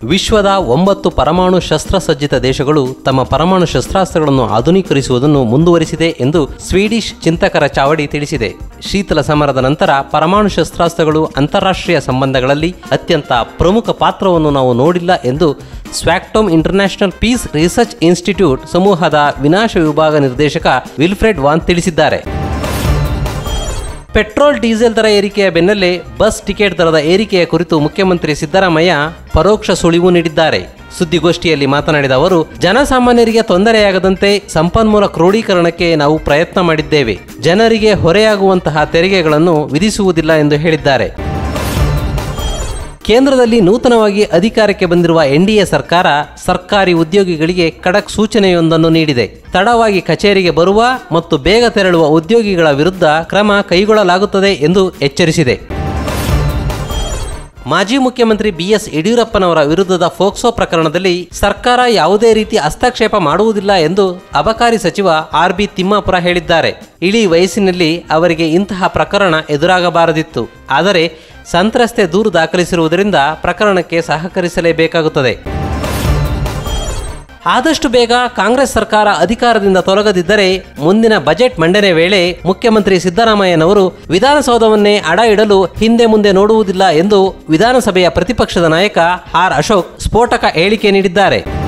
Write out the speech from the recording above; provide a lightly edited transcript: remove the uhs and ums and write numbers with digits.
ವಿಶ್ವದ 9 ಪರಮಾಣು ಶಸ್ತ್ರಸಜ್ಜಿತ ದೇಶಗಳು ತಮ್ಮ ಪರಮಾಣು ಶಸ್ತ್ರಾಸ್ತ್ರಗಳನ್ನು ಆಧುನೀಕರಿಸುವುದನ್ನು ಮುಂದುವರಿಸಿದೆ ಎಂದು ಸ್ವೀಡಿಷ್ ಚಿಂತಕರ ಚಾವಡಿ ತಿಳಿಸಿದೆ. ಶೀತಲ ಸಮರದ ನಂತರ ಪರಮಾಣು ಶಸ್ತ್ರಾಸ್ತ್ರಗಳು ಅಂತಾರಾಷ್ಟ್ರೀಯ ಸಂಬಂಧಗಳಲ್ಲಿ ಅತ್ಯಂತ ಪ್ರಮುಖ ಪಾತ್ರವನ್ನು ನಾವು ನೋಡಿಲ್ಲ ಎಂದು Stockholm International Peace Research Institute ಸಮೂಹದ ವಿನಾಶ ವಿಭಾಗ ನಿರ್ದೇಶಕ ವಿಲ್ಫ್ರೆಡ್ ವಾನ್ ತಿಳಿಸಿದ್ದಾರೆ. ಪೆಟ್ರೋಲ್ ಡೀಸೆಲ್ ದರ ಏರಿಕೆಯ ಬೆನ್ನಲ್ಲೇ ಬಸ್ ಟಿಕೆಟ್ ದರದ ಏರಿಕೆಯ ಕುರಿತು ಮುಖ್ಯಮಂತ್ರಿ ಸಿದ್ದರಾಮಯ್ಯ ಪರೋಕ್ಷ ಸುಳಿವು ನೀಡಿದ್ದಾರೆ. ಸುದ್ದಿಗೋಷ್ಠಿಯಲ್ಲಿ ಮಾತನಾಡಿದ ಅವರು, ಜನಸಾಮಾನ್ಯರಿಗೆ ತೊಂದರೆಯಾಗದಂತೆ ಸಂಪನ್ಮೂಲ ಕ್ರೋಢೀಕರಣಕ್ಕೆ ನಾವು ಪ್ರಯತ್ನ ಮಾಡಿದ್ದೇವೆ. ಜನರಿಗೆ ಹೊರೆಯಾಗುವಂತಹ ತೆರಿಗೆಗಳನ್ನು ವಿಧಿಸುವುದಿಲ್ಲ ಎಂದು ಹೇಳಿದ್ದಾರೆ. ಕೇಂದ್ರದಲ್ಲಿ ನೂತನವಾಗಿ ಅಧಿಕಾರಕ್ಕೆ ಬಂದಿರುವ ಎನ್ಡಿಎ ಸರ್ಕಾರ ಸರ್ಕಾರಿ ಉದ್ಯೋಗಿಗಳಿಗೆ ಖಡಕ್ ಸೂಚನೆಯೊಂದನ್ನು ನೀಡಿದೆ. ತಡವಾಗಿ ಕಚೇರಿಗೆ ಬರುವ ಮತ್ತು ಬೇಗ ತೆರಳುವ ಉದ್ಯೋಗಿಗಳ ವಿರುದ್ಧ ಕ್ರಮ ಕೈಗೊಳ್ಳಲಾಗುತ್ತದೆ ಎಂದು ಎಚ್ಚರಿಸಿದೆ. ಮಾಜಿ ಮುಖ್ಯಮಂತ್ರಿ ಬಿಎಸ್ ಯಡಿಯೂರಪ್ಪನವರ ವಿರುದ್ಧದ ಫೋಕ್ಸೋ ಪ್ರಕರಣದಲ್ಲಿ ಸರ್ಕಾರ ಯಾವುದೇ ರೀತಿ ಹಸ್ತಕ್ಷೇಪ ಮಾಡುವುದಿಲ್ಲ ಎಂದು ಅಬಕಾರಿ ಸಚಿವ ಆರ್.ಬಿ. ತಿಮ್ಮಾಪುರ ಹೇಳಿದ್ದಾರೆ. ಇಳಿ ವಯಸ್ಸಿನಲ್ಲಿ ಅವರಿಗೆ ಇಂತಹ ಪ್ರಕರಣ ಎದುರಾಗಬಾರದಿತ್ತು. ಆದರೆ ಸಂತ್ರಸ್ತೆ ದೂರು ದಾಖಲಿಸಿರುವುದರಿಂದ ಪ್ರಕರಣಕ್ಕೆ ಸಹಕರಿಸಲೇಬೇಕಾಗುತ್ತದೆ. ಆದಷ್ಟು ಬೇಗ ಕಾಂಗ್ರೆಸ್ ಸರ್ಕಾರ ಅಧಿಕಾರದಿಂದ ತೊಲಗದಿದ್ದರೆ ಮುಂದಿನ ಬಜೆಟ್ ಮಂಡನೆ ವೇಳೆ ಮುಖ್ಯಮಂತ್ರಿ ಸಿದ್ದರಾಮಯ್ಯನವರು ವಿಧಾನಸೌಧವನ್ನೇ ಅಡ ಇಡಲು ಹಿಂದೆ ಮುಂದೆ ನೋಡುವುದಿಲ್ಲ ಎಂದು ವಿಧಾನಸಭೆಯ ಪ್ರತಿಪಕ್ಷದ ನಾಯಕ ಆರ್. ಅಶೋಕ್ ಸ್ಫೋಟಕ ಹೇಳಿಕೆ ನೀಡಿದ್ದಾರೆ.